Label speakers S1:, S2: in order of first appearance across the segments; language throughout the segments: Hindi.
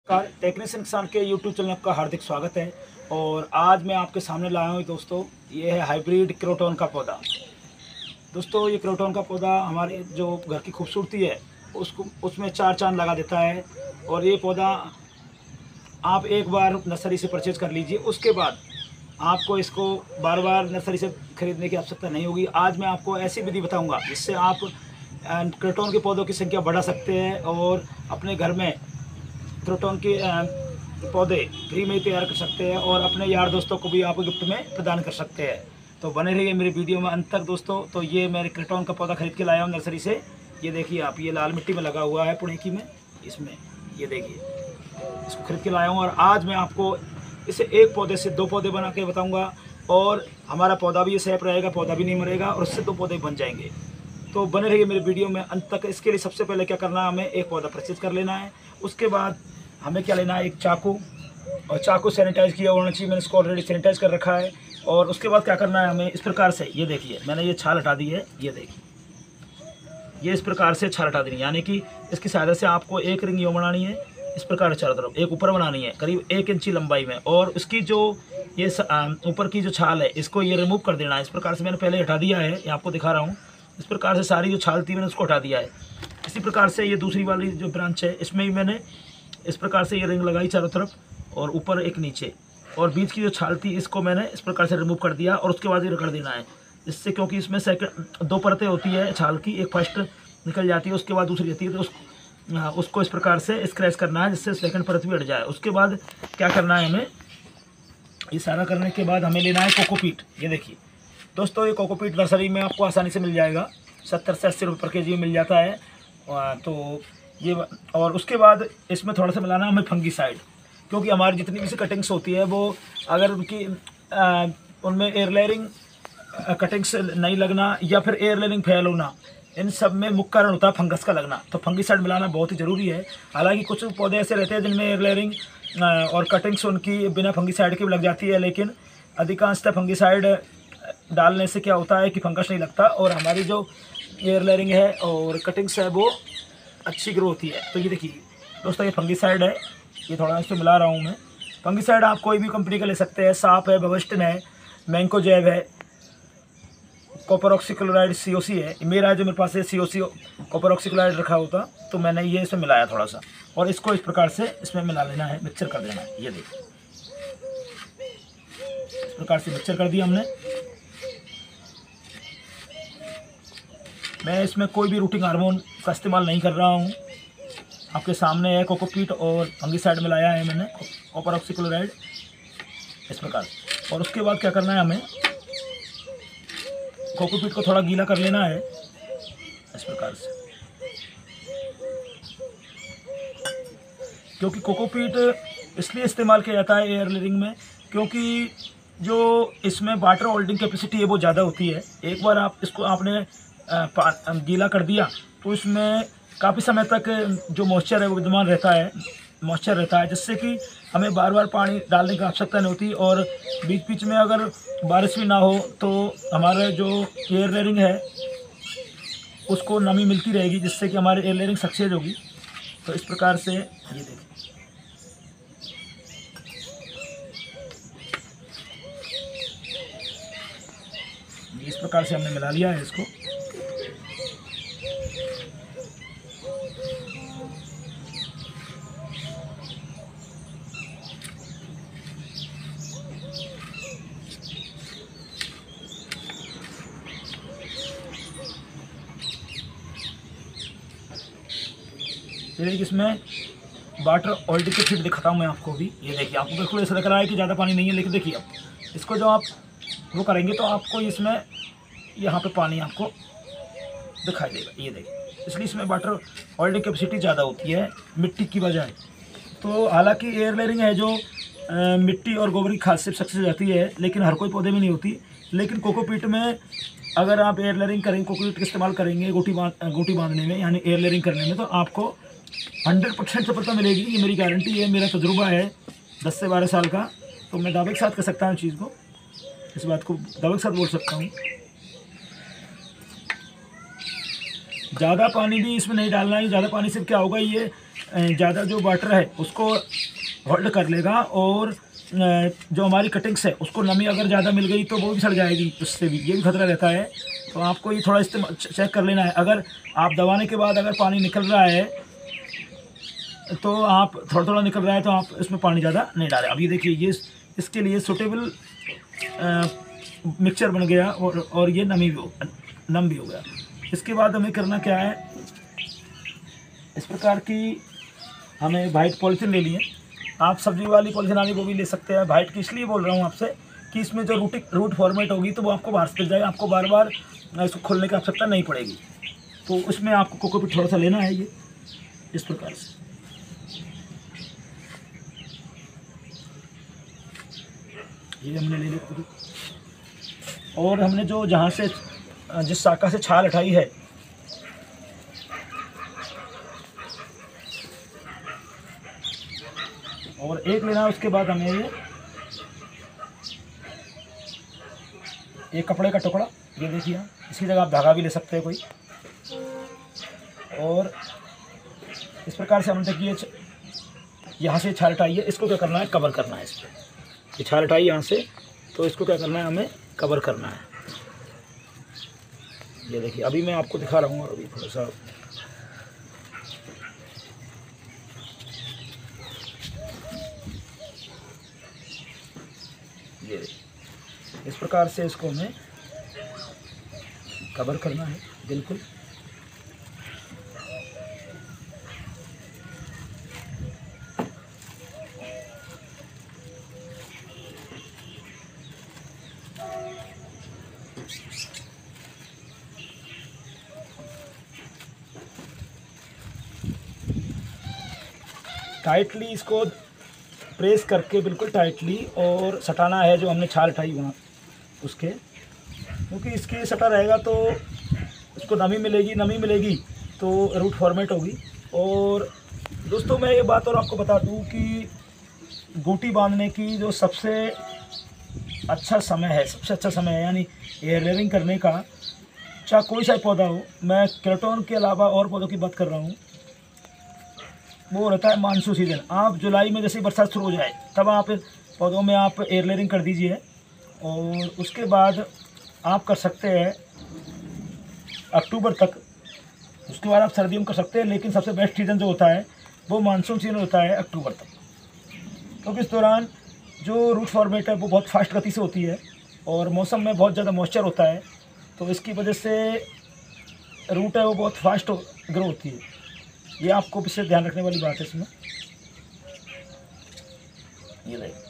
S1: टेक्नीशियन किसान के यूट्यूब चैनल का हार्दिक स्वागत है। और आज मैं आपके सामने लाया हूँ दोस्तों, ये है हाइब्रिड क्रोटॉन का पौधा। दोस्तों ये क्रोटॉन का पौधा हमारे जो घर की खूबसूरती है उसमें चार चांद लगा देता है। और ये पौधा आप एक बार नर्सरी से परचेज कर लीजिए, उसके बाद आपको इसको बार बार नर्सरी से ख़रीदने की आवश्यकता नहीं होगी। आज मैं आपको ऐसी विधि बताऊंगा जिससे आप क्रोटॉन के पौधों की संख्या बढ़ा सकते हैं और अपने घर में क्रोटॉन के पौधे फ्री में तैयार कर सकते हैं और अपने यार दोस्तों को भी आप गिफ्ट में प्रदान कर सकते हैं। तो बने रहिए मेरे वीडियो में अंत तक दोस्तों। तो ये मैं क्रोटॉन का पौधा खरीद के लाया हूँ नर्सरी से। ये देखिए आप, ये लाल मिट्टी में लगा हुआ है पुणेकी में, इसमें ये देखिए इसको खरीद के लाया हूँ। और आज मैं आपको इसे एक पौधे से दो पौधे बना के बताऊँगा और हमारा पौधा भी सेफ रहेगा, पौधा भी नहीं मरेगा और उससे दो पौधे बन जाएंगे। तो बने रहिए मेरे वीडियो में अंत तक। इसके लिए सबसे पहले क्या करना है, हमें एक पौधा परचेज कर लेना है। उसके बाद हमें क्या लेना है, एक चाकू, और चाकू सैनिटाइज किया होना चाहिए। मैंने इसको ऑलरेडी सैनिटाइज कर रखा है। और उसके बाद क्या करना है, हमें इस प्रकार से, ये देखिए मैंने ये छाल हटा दी है, ये देखिए ये इस प्रकार से छाल हटा देनी है। यानी कि इसकी सहायता से आपको एक रिंग यूँ बनानी है, इस प्रकार चारों तरफ एक ऊपर बनानी है करीब 1 इंची लंबाई में। और उसकी जो ये ऊपर की जो छाल है इसको ये रिमूव कर देना है। इस प्रकार से मैंने पहले हटा दिया है, ये आपको दिखा रहा हूँ। इस प्रकार से सारी जो छाल थी मैंने उसको हटा दिया है। इसी प्रकार से ये दूसरी वाली जो ब्रांच है इसमें भी मैंने इस प्रकार से ये रिंग लगाई चारों तरफ और ऊपर एक नीचे, और बीच की जो छाल थी इसको मैंने इस प्रकार से रिमूव कर दिया। और उसके बाद ये रगड़ देना है इससे, क्योंकि इसमें सेकंड दो परतें होती है छाल की, एक फर्स्ट निकल जाती है उसके बाद दूसरी रहती है। तो उसको इस प्रकार से स्क्रैच करना है जिससे सेकंड परत भी हट जाए। उसके बाद क्या करना है, हमें ये सारा करने के बाद हमें लेना है कोकोपीट। ये देखिए दोस्तों, ये कोकोपीट नर्सरी में आपको आसानी से मिल जाएगा, 70 से 80 रुपये पर kg में मिल जाता है। तो ये, और उसके बाद इसमें थोड़ा सा मिलाना है हमें फंगीसाइड, क्योंकि हमारी जितनी भी कटिंग्स होती है वो अगर उनकी उनमें एयर लेयरिंग कटिंग्स नहीं लगना या फिर एयर लेयरिंग फेल होना, इन सब में मुख्य कारण होता है फंगस का लगना। तो फंगीसाइड मिलाना बहुत ही ज़रूरी है। हालांकि कुछ पौधे ऐसे रहते हैं जिनमें एयर लेयरिंग और कटिंग्स उनकी बिना फंगीसाइड के भी लग जाती है, लेकिन अधिकांशतः फंगीसाइड डालने से क्या होता है कि फंगस नहीं लगता और हमारी जो एयर लेयरिंग है और कटिंग्स है वो अच्छी ग्रो होती है। तो ये देखिए दोस्तों, ये फंगीसाइड है, ये थोड़ा इसमें मिला रहा हूँ मैं। फंगीसाइड आप कोई भी कंपनी का ले सकते हैं, साफ है, बवस्टिन है, मैंकोजेब है, कॉपर ऑक्सीक्लोराइड COC है। मेरा जो मेरे पास है COC कॉपर ऑक्सीक्लोराइड रखा होता, तो मैंने ये इसमें मिलाया थोड़ा सा, और इसको इस प्रकार से इसमें मिला लेना है, मिक्सचर कर देना है। ये देखिए इस प्रकार से मिक्सचर कर दिया हमने। मैं इसमें कोई भी रूटिंग हार्मोन का इस्तेमाल नहीं कर रहा हूँ, आपके सामने है। कोकोपीट और फंगीसाइड मिलाया है मैंने, कॉपर ऑक्सीक्लोराइड, इस प्रकार। और उसके बाद क्या करना है, हमें कोकोपीट को थोड़ा गीला कर लेना है इस प्रकार से, क्योंकि कोकोपीट इसलिए इस्तेमाल किया जाता है एयर लेयरिंग में, क्योंकि जो इसमें वाटर होल्डिंग कैपेसिटी है वो ज़्यादा होती है। एक बार आप इसको आपने गीला कर दिया तो इसमें काफ़ी समय तक जो मॉइस्चर है वो विद्यमान रहता है, मॉइस्चर रहता है, जिससे कि हमें बार बार पानी डालने की आवश्यकता नहीं होती। और बीच बीच में अगर बारिश भी ना हो तो हमारा जो एयर लेयरिंग है उसको नमी मिलती रहेगी, जिससे कि हमारे एयर लेयरिंग सक्सेस होगी। तो इस प्रकार से ये देखिए इस प्रकार से हमने मिला लिया है इसको। देखिए इसमें वाटर ऑलरेडी के फिट दिखाता हूँ मैं आपको भी। ये देखिए आपको बिल्कुल ऐसा लग रहा है कि ज़्यादा पानी नहीं है, लेकिन देखिए अब इसको जो आप वो करेंगे तो आपको इसमें यहाँ पे पानी आपको दिखाई देगा। ये देखिए इसलिए इसमें वाटर ऑलरेडी कैपेसिटी ज़्यादा होती है मिट्टी की बजाय। तो हालांकि एयर लेयरिंग है जो मिट्टी और गोबर की खाद से सक्सेस हो जाती है, लेकिन हर कोई पौधे में नहीं होती। लेकिन कोकोपीट में अगर आप एयर लेयरिंग करेंगे, कोकोपीट का इस्तेमाल करेंगे गोटी बांधने में, यानी एयर लेयरिंग करने में, तो आपको 100% सफलता मिलेगी। ये मेरी गारंटी है, मेरा तजुर्बा है 10 से 12 साल का। तो मैं दावे के साथ कर सकता हूँ चीज़ को, इस बात को दावे के साथ बोल सकता हूँ। ज़्यादा पानी भी इसमें नहीं डालना है। ज़्यादा पानी से क्या होगा, ये ज़्यादा जो वाटर है उसको होल्ड कर लेगा, और जो हमारी कटिंग्स है उसको नमी अगर ज़्यादा मिल गई तो वो भी सड़ जाएगी, उससे भी ये भी खतरा रहता है। तो आपको ये थोड़ा इस्तेमाल चेक कर लेना है। अगर आप दबाने के बाद अगर पानी निकल रहा है तो आप थोड़ा थोड़ा निकल रहा है तो आप इसमें पानी ज़्यादा नहीं डालें। अब ये देखिए, ये इसके लिए सूटेबल मिक्सचर बन गया, और ये नम भी हो गया। इसके बाद हमें करना क्या है, इस प्रकार की हमें वाइट पॉलीथीन ले लिए। आप सब्जी वाली पॉलीथीन आनी वो भी ले सकते हैं। वाइट की इसलिए बोल रहा हूँ आपसे कि इसमें जो रूट फॉर्मेट होगी तो वो आपको बाहर से मिल जाएगा, आपको बार बार इसको खोलने की आवश्यकता नहीं पड़ेगी। तो उसमें आपको कोकोपीट थोड़ा सा लेना है, ये इस प्रकार से। ये हमने ले लिया, और हमने जो जहाँ से जिस शाखा से छाल हटाई है और एक लेना। उसके बाद हमें ये कपड़े का टुकड़ा, ये देखिए, इसकी जगह आप धागा भी ले सकते हैं कोई। और इस प्रकार से हमने देखिए यहाँ से छाल हटाई है, इसको क्या करना है, कवर करना है। इस पर ये छाल हटाई यहाँ से, तो इसको क्या करना है, हमें कवर करना है। ये देखिए, अभी मैं आपको दिखा रहा हूँ। अभी थोड़ा सा ये इस प्रकार से इसको हमें कवर करना है बिल्कुल। टाइटली इसको प्रेस करके बिल्कुल टाइटली और सटाना है, जो हमने छाल हटाई वहाँ उसके, क्योंकि इसके सटा रहेगा तो इसको नमी मिलेगी तो रूट फॉर्मेट होगी। और दोस्तों मैं ये बात और आपको बता दूँ कि गोटी बांधने की जो सबसे अच्छा समय है यानी एयर लेयरिंग करने का, चाहे कोई सा पौधा हो, मैं क्रेटोन के अलावा और पौधों की बात कर रहा हूँ, वो रहता है मानसून सीजन। आप जुलाई में जैसे बरसात शुरू हो जाए तब आप पौधों में आप एयर लेयरिंग कर दीजिए, और उसके बाद आप कर सकते हैं अक्टूबर तक। उसके बाद आप सर्दियों में कर सकते हैं, लेकिन सबसे बेस्ट सीज़न जो होता है वो मानसून सीजन होता है अक्टूबर तक, क्योंकि इस दौरान जो रूट फॉर्मेट है वो बहुत फास्ट गति से होती है और मौसम में बहुत ज़्यादा मॉइस्चर होता है, तो इसकी वजह से रूट है वो बहुत फास्ट ग्रो होती है। ये आपको विशेष ध्यान रखने वाली बात है इसमें। ये देखिए,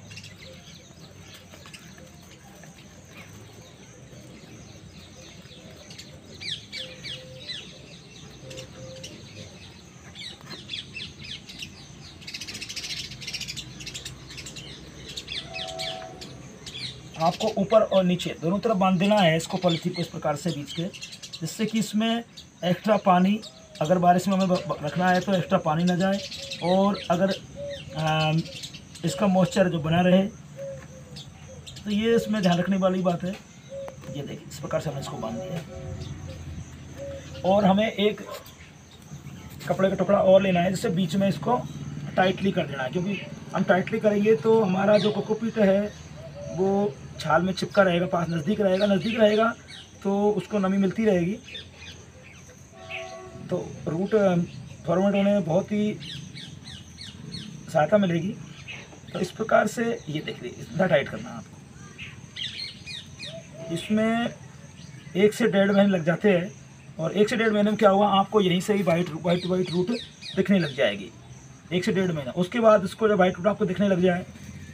S1: आपको ऊपर और नीचे दोनों तरफ बांध देना है इसको, पॉलीथीन को इस प्रकार से बीच के, जिससे कि इसमें एक्स्ट्रा पानी, अगर बारिश में हमें रखना है तो एक्स्ट्रा पानी ना जाए, और अगर इसका मॉइस्चर जो बना रहे, तो ये इसमें ध्यान रखने वाली बात है। ये देखिए, इस प्रकार से हमने इसको बांध दिया। और हमें एक कपड़े का टुकड़ा और लेना है, जिससे बीच में इसको टाइटली कर देना है, क्योंकि हम टाइटली करेंगे तो हमारा जो कोकोपीट है वो छाल में चिपका रहेगा, पास नज़दीक रहेगा तो उसको नमी मिलती रहेगी, तो रूट फॉर्मेट होने में बहुत ही सहायता मिलेगी। तो इस प्रकार से ये देखिए, इतना टाइट करना है आपको। इसमें 1 से 1.5 महीने लग जाते हैं, और 1 से 1.5 महीने में क्या हुआ, आपको यहीं से ही वाइट रूट दिखने लग जाएगी। 1 से 1.5 महीना, उसके बाद इसको जब वाइट रूट आपको दिखने लग जाए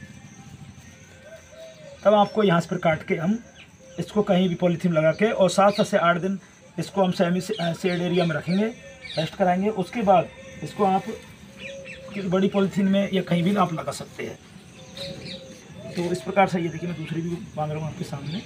S1: तब आपको यहाँ से फिर काट के हम इसको कहीं भी पॉलीथीन लगा के, और 7 से 8 दिन इसको हम सेमी शेड एरिया में रखेंगे, रेस्ट कराएंगे। उसके बाद इसको आप किसी बड़ी पॉलीथीन में या कहीं भी आप लगा सकते हैं। तो इस प्रकार से ये देखिए, मैं दूसरी भी बांध रहा हूँ आपके सामने।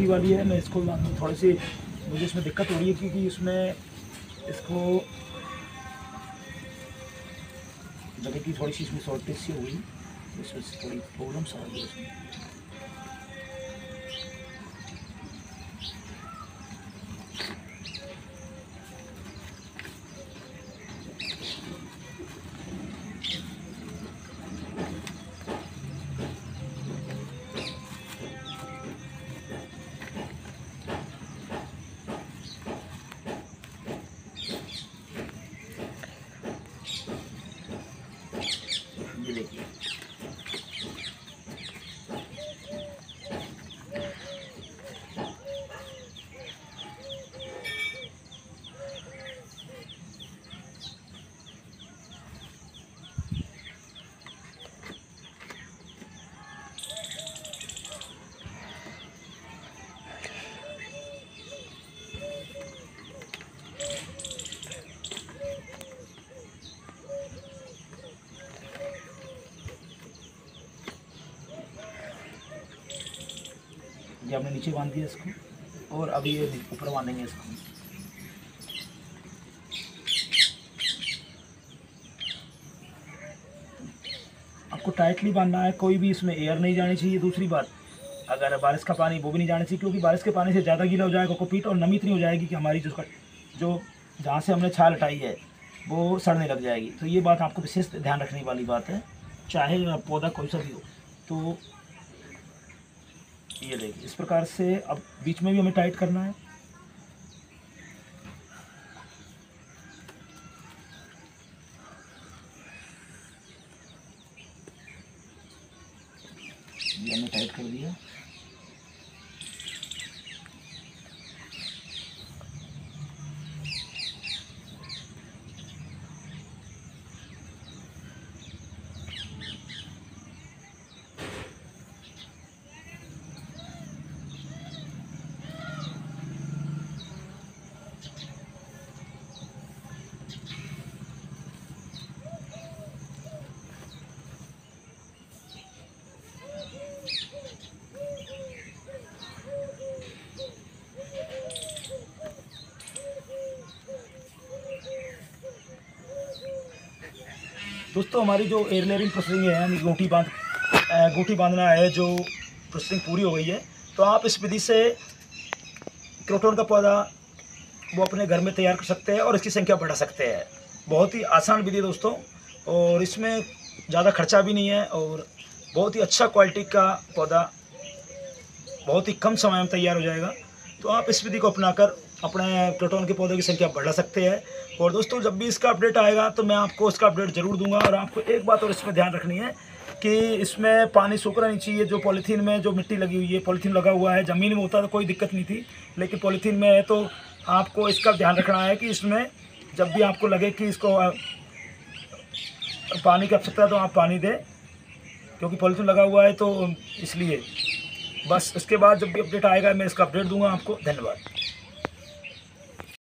S1: दूसरी वाली है, मैं इसको थोड़ी सी मुझे इसमें दिक्कत हो रही है क्योंकि इसमें इसको जगह की थोड़ी सी इसमें शॉर्टेज सी हुई, इसमें थोड़ी प्रॉब्लम्स आ रही है इसमें। ये देखिए ये हमने नीचे बांध दिया इसको और अभी ये ऊपर बांधेंगे इसको। आपको टाइटली बांधना है, कोई भी इसमें एयर नहीं जानी चाहिए। दूसरी बात, अगर बारिश का पानी वो भी नहीं जाना चाहिए क्योंकि बारिश के पानी से ज़्यादा गीला हो जाएगा कोकोपीट और नमी इतनी हो जाएगी कि हमारी जो जहाँ से हमने छाल हटाई है वो सड़ने लग जाएगी। तो ये बात आपको विशेष ध्यान रखने वाली बात है, चाहे पौधा कोई सा भी हो। तो ये देखिए इस प्रकार से अब बीच में भी हमें टाइट करना है। ये हमने टाइट कर दिया। दोस्तों हमारी जो एयर लेयरिंग प्रोसेसिंग है यानी गोटी बांधना है, जो प्रोसेसिंग पूरी हो गई है। तो आप इस विधि से क्रोटन का पौधा वो अपने घर में तैयार कर सकते हैं और इसकी संख्या बढ़ा सकते हैं। बहुत ही आसान विधि है दोस्तों, और इसमें ज़्यादा खर्चा भी नहीं है और बहुत ही अच्छा क्वालिटी का पौधा बहुत ही कम समय में तैयार हो जाएगा। तो आप इस विधि को अपनाकर अपने क्रोटन के पौधों की संख्या बढ़ा सकते हैं। और दोस्तों जब भी इसका अपडेट आएगा तो मैं आपको इसका अपडेट ज़रूर दूंगा। और आपको एक बात और इसमें ध्यान रखनी है कि इसमें पानी सूखना नहीं चाहिए। जो पॉलीथीन में जो मिट्टी लगी हुई है, पॉलीथीन लगा हुआ है, ज़मीन में होता तो कोई दिक्कत नहीं थी, लेकिन पॉलीथीन में है तो आपको इसका ध्यान रखना है कि इसमें जब भी आपको लगे कि इसको पानी की आवश्यकता है तो आप पानी दें, क्योंकि पॉलीथीन लगा हुआ है। तो इसलिए बस इसके बाद जब भी अपडेट आएगा मैं इसका अपडेट दूंगा आपको। धन्यवाद।